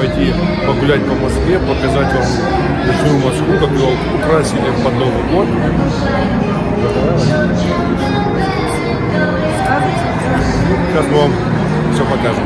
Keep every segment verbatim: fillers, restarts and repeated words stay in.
пойти погулять по Москве, показать вам ночную Москву, как ее украсили под Новый год. Сейчас мы вам все покажем.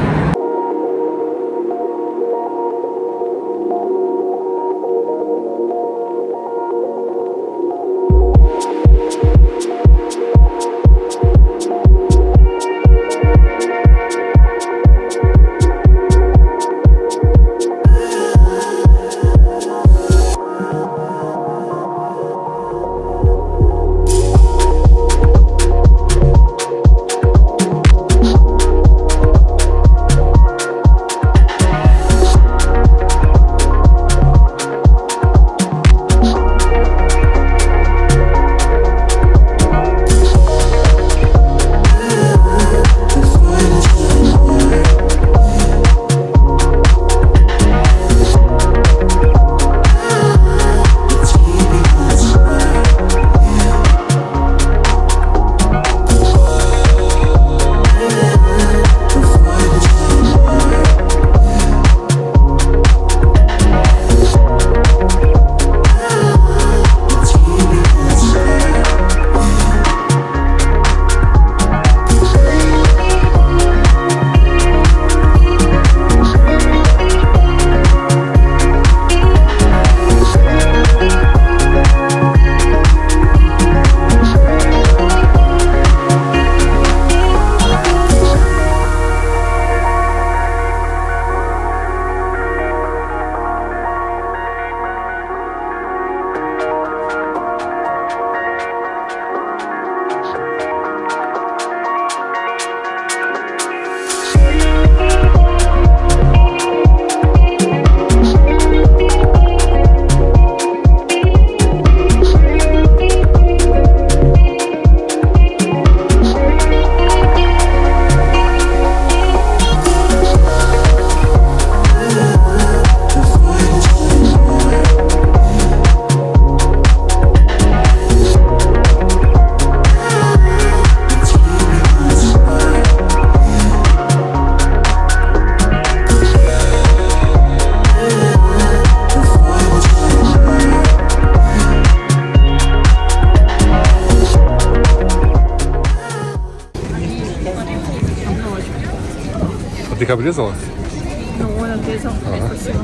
Ты их обрезала? Ну, он обрезал. Ага. Спасибо.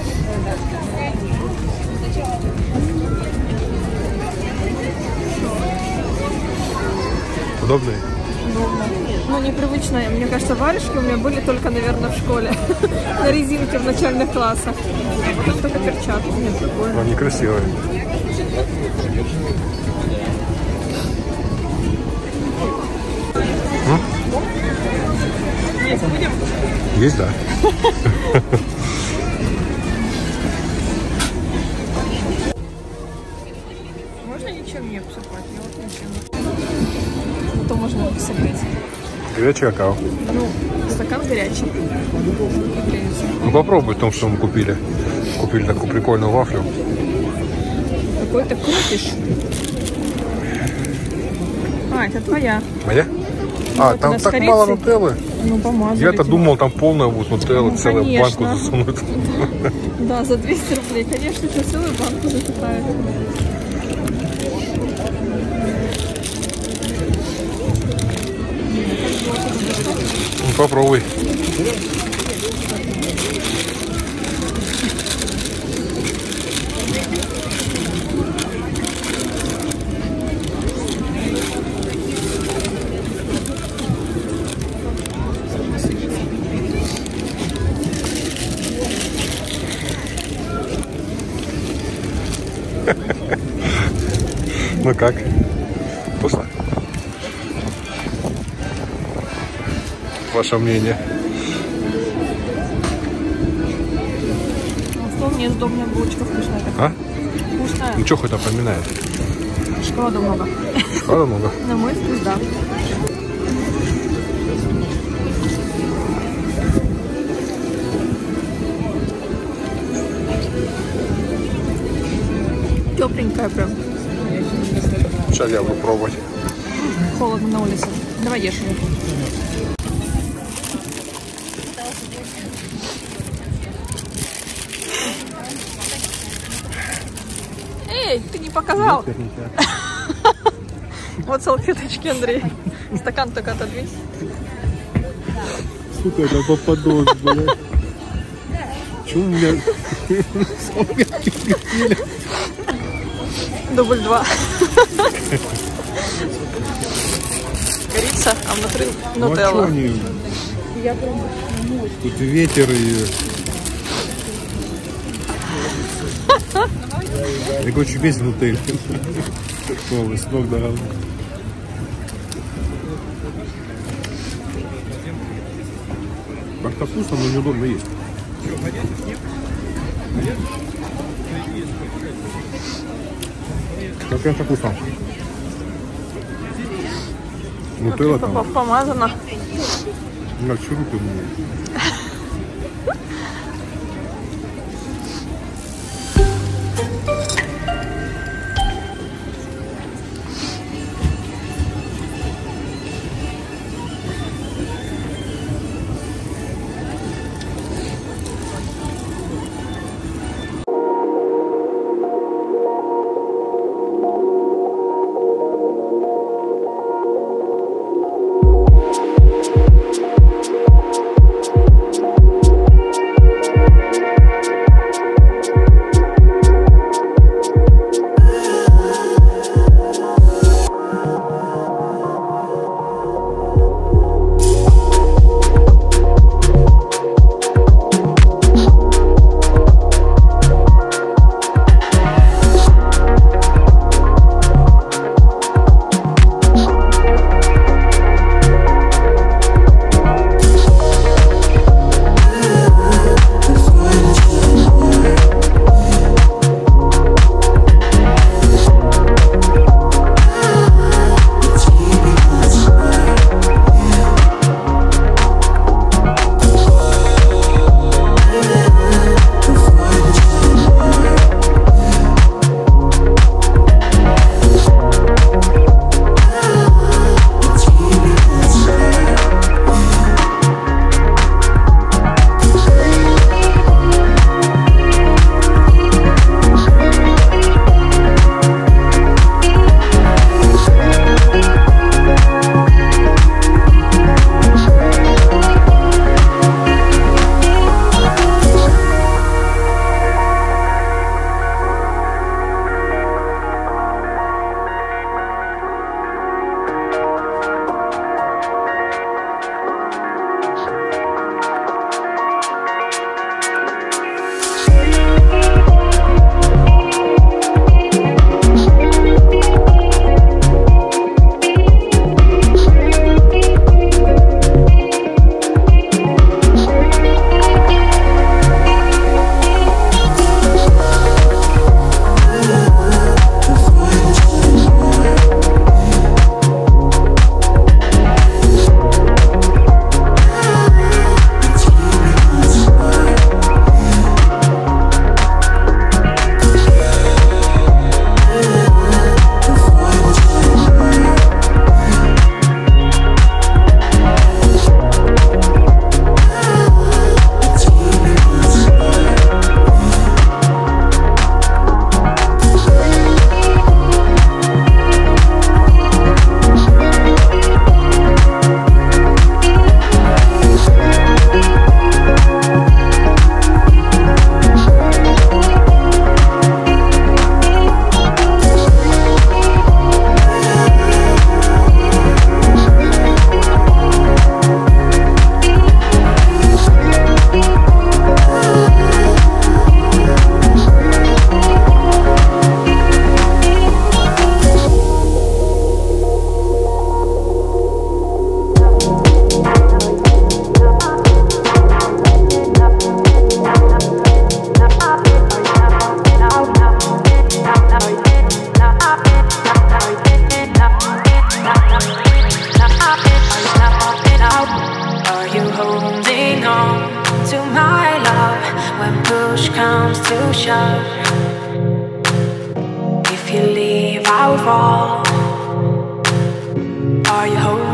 Удобные? Удобно. Ну, непривычно. Мне кажется, варежки у меня были только, наверное, в школе. На резинке в начальных классах. А потом только перчатки. Нет, прикольно. Они красивые. Есть, будем? Есть, да. Можно ничем не обсыпать? Я вот ничем. А то можно согреть. Горячий какао. Ну, стакан горячий. Ну попробуй в том, что мы купили. Купили такую прикольную вафлю. Какой ты крутишь. А, это твоя. Моя? А, вот там так мало нутеллы. Ну, помазали. Я-то думал, там полная будет нутелла, ну, целую конечно. банку засунут. Да, за двести рублей. Конечно, что целую банку засыпают. Ну, попробуй. Ну как? Вкусно? Ваше мнение? Вспомни, сдобная булочка вкусная такая. А? Вкусная. Ну что хоть напоминает? Шоколада много. Шоколада много? На мой вкус, да. Тепленькая прям. Сейчас я буду пробовать. Холодно на улице. Давай ешь ее. Эй, ты не показал. Вот салфеточки, Андрей. Стакан только отодвинь. Сука, это попадос, блядь. Чё у меня салфетки прикрыли? Дубль два. Корица, а внутри Ну, а чё нутелла. они? Тут ветер и... Я короче, весь внутри. Полный, с ног до головы. Как-то вкусно, но неудобно есть. Как это вкусно. Нутелла там. Помазано. На чё руки у меня? shove. If you leave, I'll fall. Are you holding